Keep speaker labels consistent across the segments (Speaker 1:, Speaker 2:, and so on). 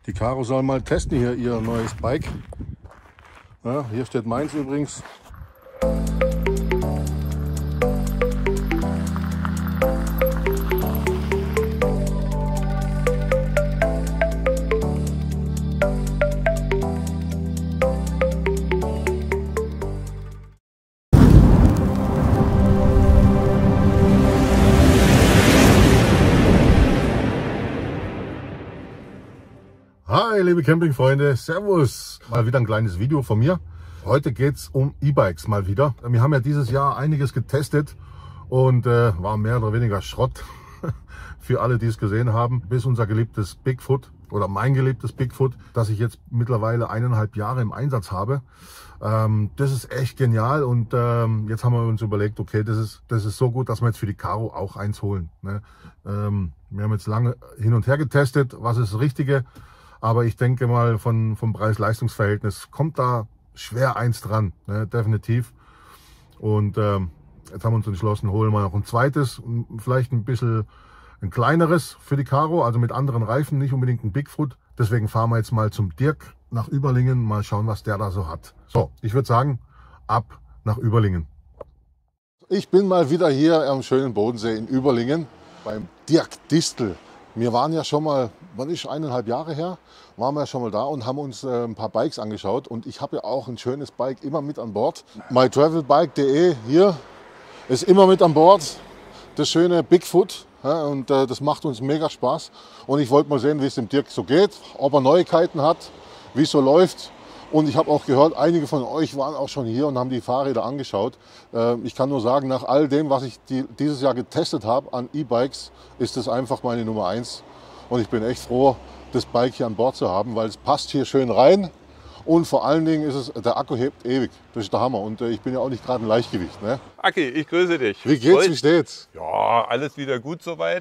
Speaker 1: Die Caro soll mal testen hier ihr neues Bike. Ja, hier steht meins übrigens. Hi liebe Campingfreunde, Servus! Mal wieder ein kleines Video von mir. Heute geht es um E-Bikes mal wieder. Wir haben ja dieses Jahr einiges getestet und war mehr oder weniger Schrott für alle, die es gesehen haben. Bis unser geliebtes Bigfoot oder mein geliebtes Bigfoot, das ich jetzt mittlerweile 1,5 Jahre im Einsatz habe. Das ist echt genial und jetzt haben wir uns überlegt, okay, das ist so gut, dass wir jetzt für die Caro auch eins holen. Ne? Wir haben jetzt lange hin und her getestet, was ist das Richtige. Aber ich denke mal, vom Preis-Leistungs-Verhältnis kommt da schwer eins dran, ne? Definitiv. Und jetzt haben wir uns entschlossen, holen wir noch ein zweites, vielleicht ein kleineres für die Caro, also mit anderen Reifen, nicht unbedingt ein Bigfoot. Deswegen fahren wir jetzt mal zum Dirk nach Überlingen, mal schauen, was der da so hat. So, ich würde sagen, ab nach Überlingen. Ich bin mal wieder hier am schönen Bodensee in Überlingen beim Dirk Distel. Wir waren ja schon mal, wann ist 1,5 Jahre her, waren wir ja schon mal da und haben uns ein paar Bikes angeschaut. Und ich habe ja auch ein schönes Bike immer mit an Bord. mytravelbike.de hier ist immer mit an Bord. Das schöne Bigfoot. Ja, und das macht uns mega Spaß. Und ich wollte mal sehen, wie es dem Dirk so geht, ob er Neuigkeiten hat, wie es so läuft. Und ich habe auch gehört, einige von euch waren auch schon hier und haben die Fahrräder angeschaut. Ich kann nur sagen, nach all dem, was ich dieses Jahr getestet habe an E-Bikes, ist das einfach meine Nummer 1. Und ich bin echt froh, das Bike hier an Bord zu haben, weil es passt hier schön rein. Und vor allen Dingen der Akku hebt ewig. Das ist der Hammer. Und ich bin ja auch nicht gerade ein Leichtgewicht. Ne?
Speaker 2: Aki, ich grüße dich.
Speaker 1: Wie geht's, wie steht's?
Speaker 2: Ja, alles wieder gut soweit.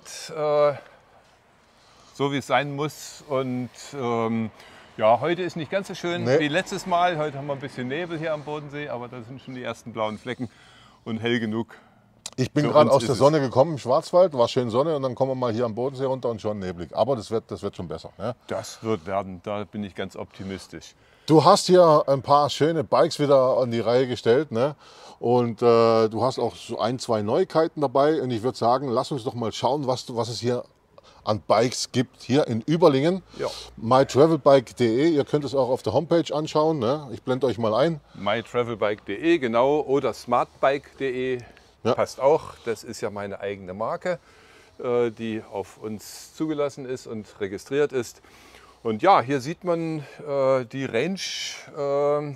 Speaker 2: So wie es sein muss. Und ja, heute ist nicht ganz so schön wie letztes Mal. Heute haben wir ein bisschen Nebel hier am Bodensee, aber da sind schon die ersten blauen Flecken und hell genug.
Speaker 1: Ich bin gerade aus der Sonne gekommen im Schwarzwald, war schön Sonne und dann kommen wir mal hier am Bodensee runter und schon neblig. Aber das wird schon besser. Ne?
Speaker 2: Das wird werden, da bin ich ganz optimistisch.
Speaker 1: Du hast hier ein paar schöne Bikes wieder an die Reihe gestellt, ne? Und du hast auch so 1, 2 Neuigkeiten dabei. Und ich würde sagen, lass uns doch mal schauen, was es hier an Bikes gibt, hier in Überlingen. Ja. mytravelbike.de, ihr könnt es auch auf der Homepage anschauen. Ne? Ich blende euch mal ein.
Speaker 2: mytravelbike.de, genau, oder smartbike.de. Ja. Passt auch, das ist ja meine eigene Marke, die auf uns zugelassen ist und registriert ist. Und ja, hier sieht man die Range,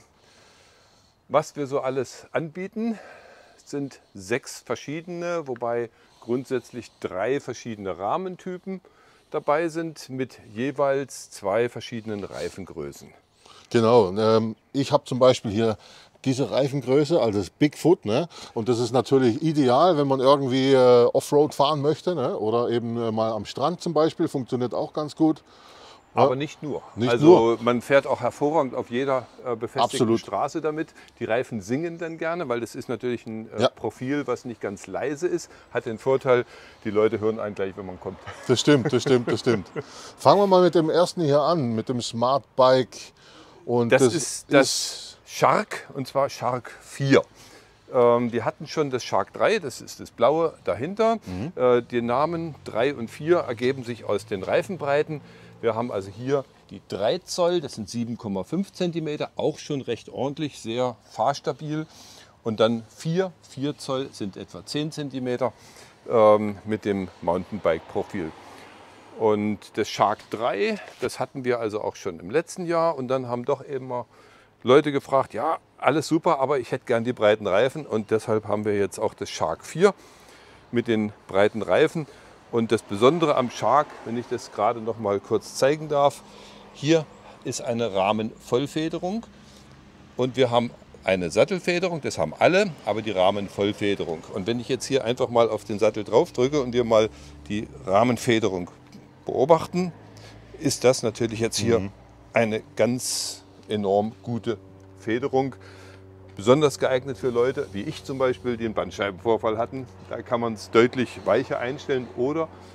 Speaker 2: was wir so alles anbieten. Es sind 6 verschiedene, wobei grundsätzlich 3 verschiedene Rahmentypen dabei sind mit jeweils 2 verschiedenen Reifengrößen.
Speaker 1: Genau, ich habe zum Beispiel hier diese Reifengröße, also das Bigfoot, ne? Und das ist natürlich ideal, wenn man irgendwie Offroad fahren möchte, ne? Oder eben mal am Strand zum Beispiel, funktioniert auch ganz gut.
Speaker 2: Aber nicht nur. Man fährt auch hervorragend auf jeder befestigten Straße damit. Die Reifen singen dann gerne, weil das ist natürlich ein Profil, was nicht ganz leise ist. Hat den Vorteil, die Leute hören einen gleich, wenn man kommt.
Speaker 1: Das stimmt, das stimmt, das stimmt. Fangen wir mal mit dem ersten hier an, mit dem Smart Bike. Und
Speaker 2: das ist das Shark, und zwar Shark 4. Wir hatten schon das Shark 3, das ist das blaue dahinter. Die Namen 3 und 4 ergeben sich aus den Reifenbreiten. Wir haben also hier die 3 Zoll, das sind 7,5 cm, auch schon recht ordentlich, sehr fahrstabil. Und dann 4 Zoll sind etwa 10 cm mit dem Mountainbike-Profil. Und das Shark 3, das hatten wir also auch schon im letzten Jahr. Und dann haben doch eben mal Leute gefragt, ja, alles super, aber ich hätte gern die breiten Reifen. Und deshalb haben wir jetzt auch das Shark 4 mit den breiten Reifen. Und das Besondere am Shark, wenn ich das gerade noch mal kurz zeigen darf, hier ist eine Rahmenvollfederung und wir haben eine Sattelfederung, das haben alle, aber die Rahmenvollfederung. Und wenn ich jetzt hier einfach mal auf den Sattel drauf drücke und wir mal die Rahmenfederung beobachten, ist das natürlich jetzt hier eine ganz enorm gute Federung. Besonders geeignet für Leute, wie ich zum Beispiel, die einen Bandscheibenvorfall hatten. Da kann man es deutlich weicher einstellen oder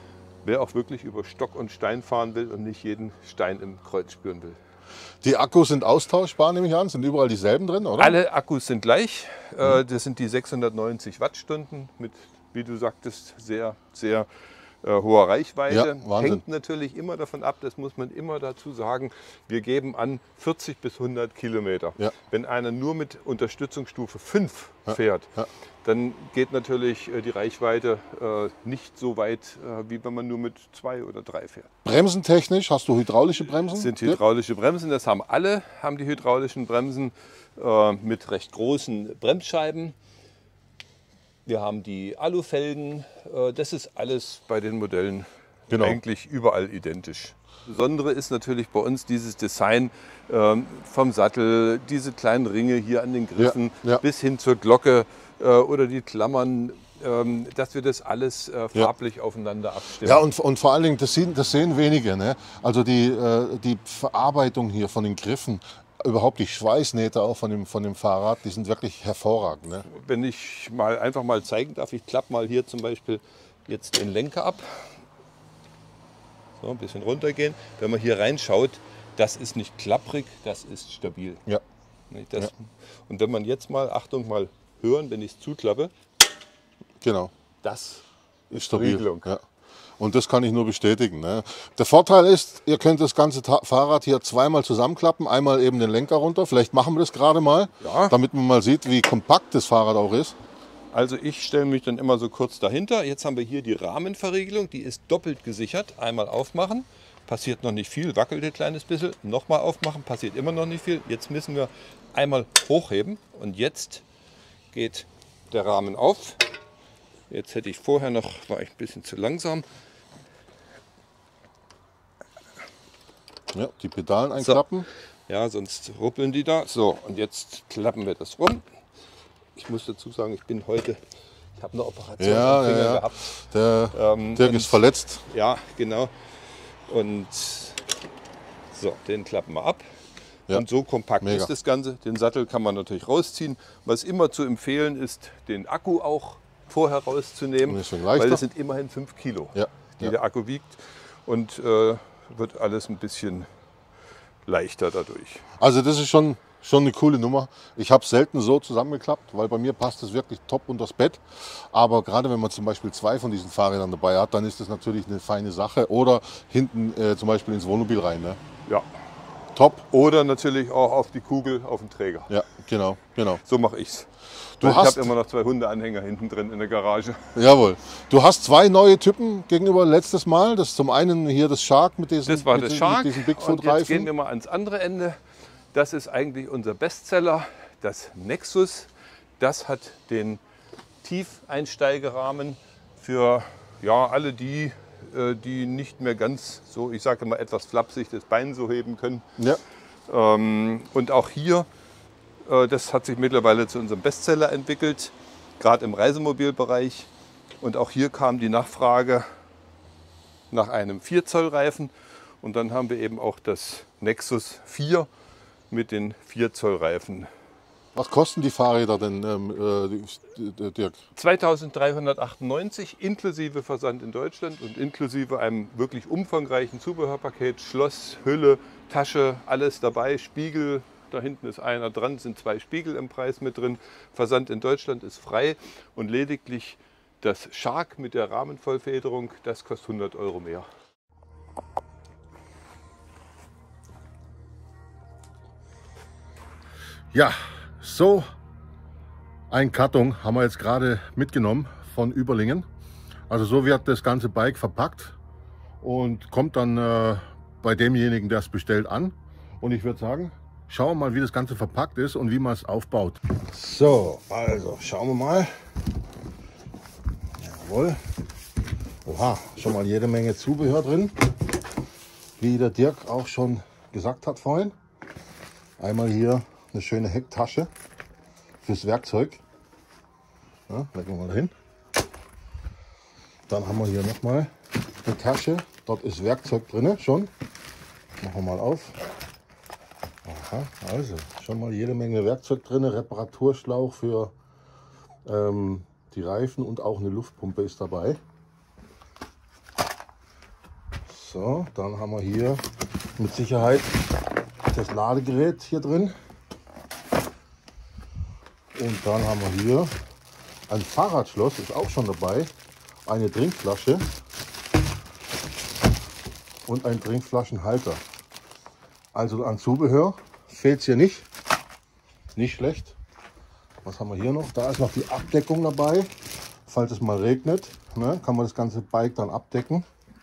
Speaker 2: wer auch wirklich über Stock und Stein fahren will und nicht jeden Stein im Kreuz spüren will.
Speaker 1: Die Akkus sind austauschbar, nehme ich an, sind überall dieselben drin, oder?
Speaker 2: Alle Akkus sind gleich. Das sind die 690 Wattstunden mit, wie du sagtest, sehr, sehr hoher Reichweite.
Speaker 1: Ja, Wahnsinn.
Speaker 2: Hängt natürlich immer davon ab, das muss man immer dazu sagen, wir geben an 40 bis 100 Kilometer.
Speaker 1: Ja.
Speaker 2: Wenn einer nur mit Unterstützungsstufe 5 fährt, dann geht natürlich die Reichweite nicht so weit, wie wenn man nur mit 2 oder 3 fährt.
Speaker 1: Bremsentechnisch hast du hydraulische Bremsen?
Speaker 2: Das sind hydraulische Bremsen, das haben alle, haben die hydraulischen Bremsen mit recht großen Bremsscheiben. Wir haben die Alufelgen, das ist alles bei den Modellen eigentlich überall identisch. Das Besondere ist natürlich bei uns dieses Design vom Sattel, diese kleinen Ringe hier an den Griffen bis hin zur Glocke oder die Klammern, dass wir das alles farblich aufeinander abstimmen.
Speaker 1: Ja, und vor allen Dingen, das sehen wenige. Ne? Also die Verarbeitung hier von den Griffen, überhaupt die Schweißnähte auch von dem Fahrrad, die sind wirklich hervorragend. Ne?
Speaker 2: Wenn ich einfach mal zeigen darf, ich klappe mal hier zum Beispiel jetzt den Lenker ab. So, ein bisschen runtergehen. Wenn man hier reinschaut, das ist nicht klapprig, das ist stabil.
Speaker 1: Ja.
Speaker 2: Und wenn man jetzt mal, Achtung, mal hören, wenn ich es zuklappe,
Speaker 1: genau.
Speaker 2: Das
Speaker 1: ist stabil.
Speaker 2: Regelung.
Speaker 1: Ja. Und das kann ich nur bestätigen. Ne? Der Vorteil ist, ihr könnt das ganze Fahrrad hier zweimal zusammenklappen, einmal eben den Lenker runter. Vielleicht machen wir das gerade mal, damit man mal sieht, wie kompakt das Fahrrad auch ist.
Speaker 2: Also ich stelle mich dann immer so kurz dahinter. Jetzt haben wir hier die Rahmenverriegelung, die ist doppelt gesichert. Einmal aufmachen, passiert noch nicht viel, wackelt ein kleines bisschen. Nochmal aufmachen, passiert immer noch nicht viel. Jetzt müssen wir einmal hochheben und jetzt geht der Rahmen auf. Jetzt hätte ich vorher noch, war ich ein bisschen zu langsam.
Speaker 1: Ja, die Pedalen einklappen.
Speaker 2: So. Ja, sonst ruppeln die da. So, und jetzt klappen wir das rum. Ich muss dazu sagen, ich habe eine Operation am Finger gehabt.
Speaker 1: Der Dirk ist verletzt.
Speaker 2: Ja, genau. Und so, den klappen wir ab. Ja. Und so kompakt ist das Ganze. Den Sattel kann man natürlich rausziehen. Was immer zu empfehlen ist, den Akku auch vorher rauszunehmen, weil das sind immerhin 5 Kilo, die der Akku wiegt. Und wird alles ein bisschen leichter dadurch.
Speaker 1: Also das ist schon eine coole Nummer. Ich habe es selten so zusammengeklappt, weil bei mir passt es wirklich top unter das Bett. Aber gerade wenn man zum Beispiel 2 von diesen Fahrrädern dabei hat, dann ist das natürlich eine feine Sache. Oder hinten zum Beispiel ins Wohnmobil rein. Ne?
Speaker 2: Ja.
Speaker 1: Top.
Speaker 2: Oder natürlich auch auf die Kugel, auf den Träger.
Speaker 1: Ja, genau. So
Speaker 2: mache ich es. Ich habe immer noch 2 Hundeanhänger hinten drin in der Garage.
Speaker 1: Jawohl. Du hast 2 neue Typen gegenüber letztes Mal. Das ist zum einen hier das Shark mit diesen
Speaker 2: Bigfoot-Reifen. Jetzt gehen wir mal ans andere Ende. Das ist eigentlich unser Bestseller, das Nexus. Das hat den Tiefeinsteigerahmen für alle die, die nicht mehr ganz so, ich sage mal etwas flapsig, das Bein so heben können.
Speaker 1: Ja.
Speaker 2: Und auch hier, das hat sich mittlerweile zu unserem Bestseller entwickelt, gerade im Reisemobilbereich. Und auch hier kam die Nachfrage nach einem 4-Zoll-Reifen. Und dann haben wir eben auch das Nexus 4 mit den 4-Zoll-Reifen.
Speaker 1: Was kosten die Fahrräder denn, Dirk?
Speaker 2: 2.398 inklusive Versand in Deutschland und inklusive einem wirklich umfangreichen Zubehörpaket. Schloss, Hülle, Tasche, alles dabei, Spiegel. Da hinten ist einer dran, sind 2 Spiegel im Preis mit drin. Versand in Deutschland ist frei und lediglich das Shark mit der Rahmenvollfederung, das kostet 100 € mehr.
Speaker 1: Ja, so ein Karton haben wir jetzt gerade mitgenommen von Überlingen. Also so wird das ganze Bike verpackt und kommt dann bei demjenigen, der es bestellt, an. Und ich würde sagen, schauen wir mal, wie das Ganze verpackt ist und wie man es aufbaut. So, also schauen wir mal. Jawohl. Oha, schon mal jede Menge Zubehör drin. Wie der Dirk auch schon gesagt hat vorhin. Einmal hier eine schöne Hecktasche fürs Werkzeug. Ja, legen wir mal dahin. Dann haben wir hier nochmal eine Tasche. Dort ist Werkzeug drin schon. Machen wir mal auf. Aha, also schon mal jede Menge Werkzeug drin. Reparaturschlauch für die Reifen und auch eine Luftpumpe ist dabei. So, dann haben wir hier mit Sicherheit das Ladegerät hier drin. Und dann haben wir hier ein Fahrradschloss, ist auch schon dabei, eine Trinkflasche und ein Trinkflaschenhalter. Also an Zubehör fehlt es hier nicht. Nicht schlecht. Was haben wir hier noch? Da ist noch die Abdeckung dabei. Falls es mal regnet, ne, kann man das ganze Bike dann abdecken.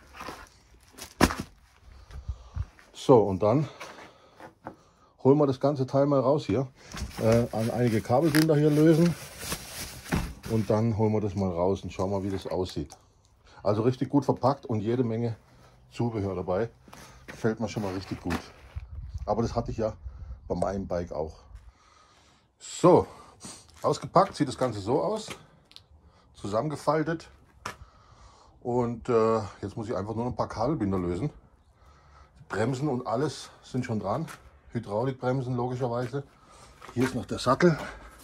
Speaker 1: So, und dann holen wir das ganze Teil mal raus hier. An einige Kabelbinder hier lösen. Und dann holen wir das mal raus und schauen mal, wie das aussieht. Also richtig gut verpackt und jede Menge Zubehör dabei. Gefällt mir schon mal richtig gut. Aber das hatte ich ja bei meinem Bike auch. So, ausgepackt sieht das Ganze so aus. Zusammengefaltet. Und jetzt muss ich einfach nur noch ein paar Kabelbinder lösen. Bremsen und alles sind schon dran. Hydraulikbremsen logischerweise. Hier ist noch der Sattel.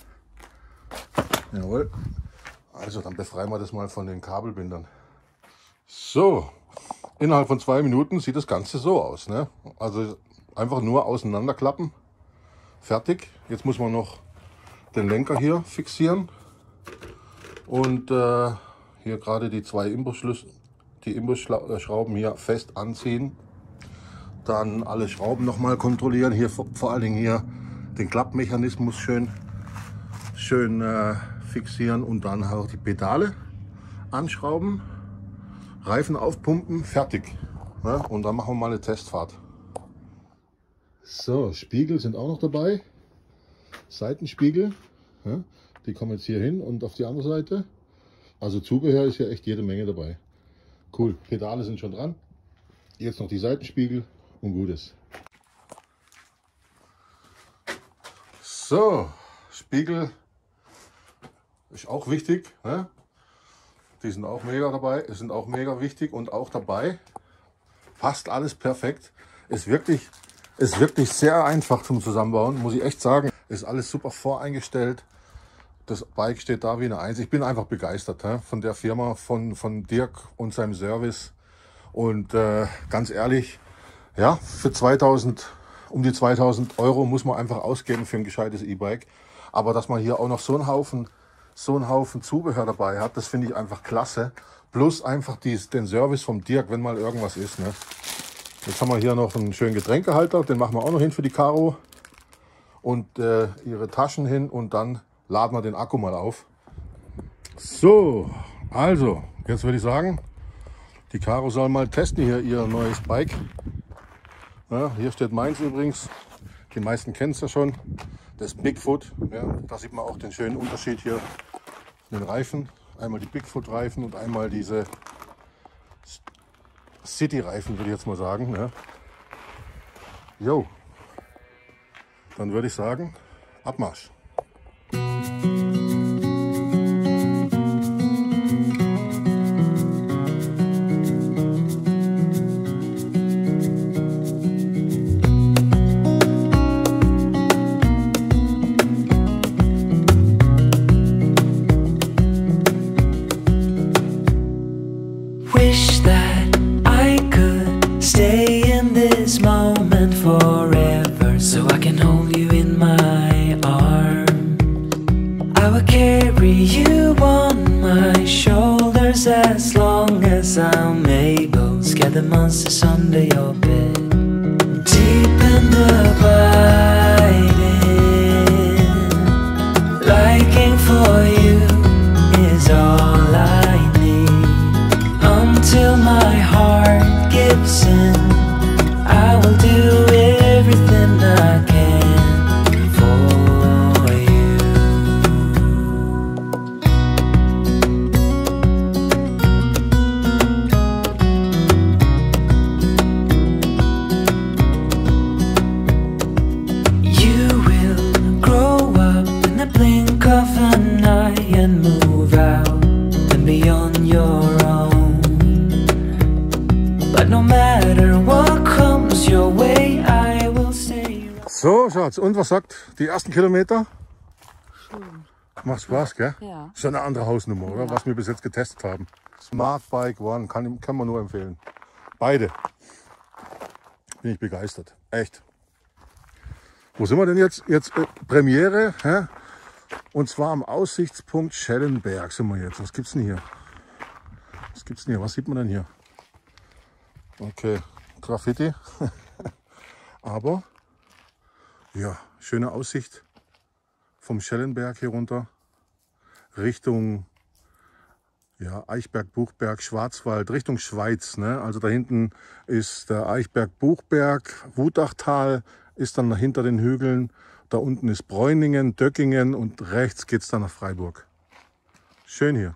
Speaker 1: Jawohl. Also dann befreien wir das mal von den Kabelbindern. So, innerhalb von 2 Minuten sieht das Ganze so aus. Ne? Also einfach nur auseinanderklappen. Fertig. Jetzt muss man noch den Lenker hier fixieren. Und hier gerade die 2 Imbusschrauben hier fest anziehen. Dann alle Schrauben noch mal kontrollieren. Hier vor allen Dingen hier den Klappmechanismus schön fixieren und dann auch die Pedale anschrauben, Reifen aufpumpen, fertig. Ja, und dann machen wir mal eine Testfahrt. So, Spiegel sind auch noch dabei. Seitenspiegel. Ja, die kommen jetzt hier hin und auf die andere Seite. Also Zubehör ist ja echt jede Menge dabei. Cool, Pedale sind schon dran. Jetzt noch die Seitenspiegel und gut ist. So, Spiegel ist auch wichtig. Ne? Die sind auch mega dabei, sind auch mega wichtig und auch dabei. Passt alles perfekt. Ist wirklich sehr einfach zum Zusammenbauen, muss ich echt sagen. Ist alles super voreingestellt. Das Bike steht da wie eine Eins. Ich bin einfach begeistert von der Firma, von Dirk und seinem Service. Und ganz ehrlich, ja, für um die 2000 € muss man einfach ausgeben für ein gescheites E-Bike. Aber dass man hier auch noch so einen Haufen Zubehör dabei hat, das finde ich einfach klasse. Plus einfach den Service vom Dirk, wenn mal irgendwas ist. Ne? Jetzt haben wir hier noch einen schönen Getränkehalter, den machen wir auch noch hin für die Caro. Und ihre Taschen hin und dann laden wir den Akku mal auf. So, also, jetzt würde ich sagen, die Caro soll mal testen hier ihr neues Bike. Ja, hier steht meins übrigens. Die meisten kennen es ja schon. Das Bigfoot. Ja, da sieht man auch den schönen Unterschied hier. Den Reifen. Einmal die Bigfoot-Reifen und einmal diese City-Reifen, würde ich jetzt mal sagen. Ja. Jo. Dann würde ich sagen, Abmarsch.
Speaker 3: Wish that I could stay in this moment forever, so I can hold you in my arms. I will carry you on my shoulders as long as I'm able. Scare the monsters under your bed. Deep and abiding, liking for you is all I need. Until my heart gives in, I will do everything I can for you. You will grow up in the blink of an eye and move out and beyond your own. But no matter what comes your way, I will stay.
Speaker 1: So, Schatz, und was sagt die ersten Kilometer?
Speaker 4: Schön.
Speaker 1: Macht Spaß, gell?
Speaker 4: Ja.
Speaker 1: Schon eine andere Hausnummer, oder?
Speaker 4: Ja.
Speaker 1: Was wir bis jetzt getestet haben. Smart Bike One, kann man nur empfehlen. Beide. bin ich begeistert. Echt. Wo sind wir denn jetzt? Jetzt Premiere. Hä? Und zwar am Aussichtspunkt Schellenberg sind wir jetzt. Was gibt's denn hier? Was gibt's denn hier? Was sieht man denn hier? Okay, Graffiti. Aber ja, schöne Aussicht vom Schellenberg hier runter Richtung ja, Eichberg, Buchberg, Schwarzwald, Richtung Schweiz. Ne? Also da hinten ist der Eichberg, Buchberg, Wutachtal ist dann hinter den Hügeln. Da unten ist Bräuningen, Döckingen und rechts geht es dann nach Freiburg. Schön hier.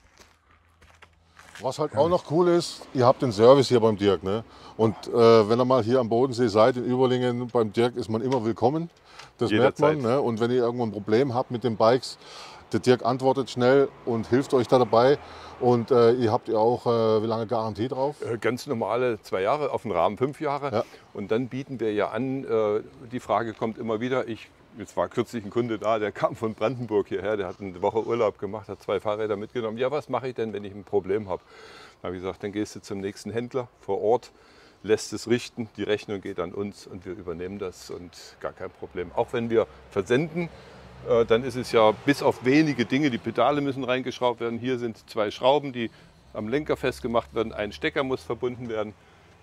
Speaker 1: Was halt auch noch cool ist, ihr habt den Service hier beim Dirk. Ne? Und wenn ihr mal hier am Bodensee seid, in Überlingen, beim Dirk ist man immer willkommen. Das merkt man. Ne? Und wenn ihr irgendwo ein Problem habt mit den Bikes, der Dirk antwortet schnell und hilft euch da dabei. Und ihr habt ja auch, wie lange Garantie drauf?
Speaker 2: Ganz normale 2 Jahre, auf den Rahmen 5 Jahre. Ja. Und dann bieten wir ja an, die Frage kommt immer wieder, jetzt war kürzlich ein Kunde da, der kam von Brandenburg hierher, der hat eine Woche Urlaub gemacht, hat 2 Fahrräder mitgenommen. Ja, was mache ich denn, wenn ich ein Problem habe? Da habe ich gesagt, dann gehst du zum nächsten Händler vor Ort, lässt es richten, die Rechnung geht an uns und wir übernehmen das und gar kein Problem. Auch wenn wir versenden, dann ist es ja bis auf wenige Dinge, die Pedale müssen reingeschraubt werden. Hier sind 2 Schrauben, die am Lenker festgemacht werden, ein Stecker muss verbunden werden.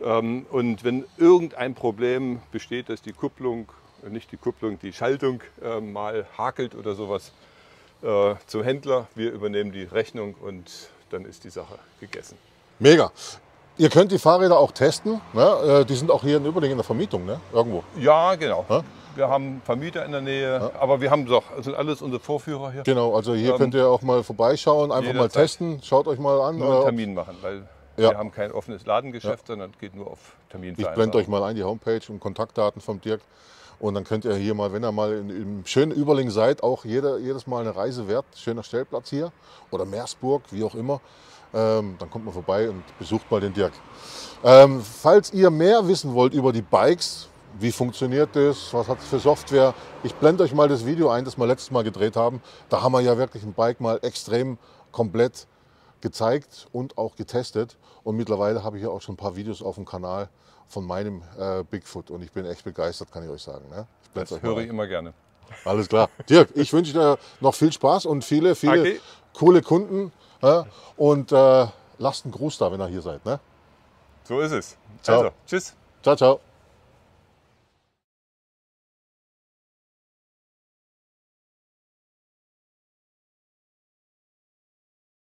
Speaker 2: Und wenn irgendein Problem besteht, dass die Kupplung, nicht die Kupplung, die Schaltung mal hakelt oder sowas, zum Händler, wir übernehmen die Rechnung und dann ist die Sache gegessen.
Speaker 1: Mega. Ihr könnt die Fahrräder auch testen, ne? Die sind auch hier in Überlingen in der Vermietung, ne? Irgendwo.
Speaker 2: Ja, genau.
Speaker 1: Ja?
Speaker 2: Wir haben Vermieter in der Nähe, aber wir haben doch, sind alles unsere Vorführer hier.
Speaker 1: Genau, also hier könnt ihr auch mal vorbeischauen, einfach mal testen, schaut euch mal an.
Speaker 2: Nur einen Termin machen, weil wir haben kein offenes Ladengeschäft, sondern geht nur auf Terminvereinbarung.
Speaker 1: Ich blende euch mal ein, die Homepage und Kontaktdaten vom Dirk. Und dann könnt ihr hier mal, wenn ihr mal im schönen Überlingen seid, auch jedes Mal eine Reise wert. Schöner Stellplatz hier oder Meersburg, wie auch immer. Dann kommt mal vorbei und besucht mal den Dirk. Falls ihr mehr wissen wollt über die Bikes, wie funktioniert das, was hat es für Software, ich blende euch mal das Video ein, das wir letztes Mal gedreht haben. Da haben wir ja wirklich ein Bike mal extrem komplett gezeigt und auch getestet. Und mittlerweile habe ich ja auch schon ein paar Videos auf dem Kanal von meinem Bigfoot. Und ich bin echt begeistert, kann ich euch sagen. Ne? Ich
Speaker 2: das euch höre ich immer gerne.
Speaker 1: Alles klar. Dirk, ich wünsche dir noch viel Spaß und viele coole Kunden. Und lasst einen Gruß da, wenn ihr hier seid. Ne?
Speaker 2: So ist es.
Speaker 1: Ciao.
Speaker 2: Also, tschüss.
Speaker 1: Ciao, ciao.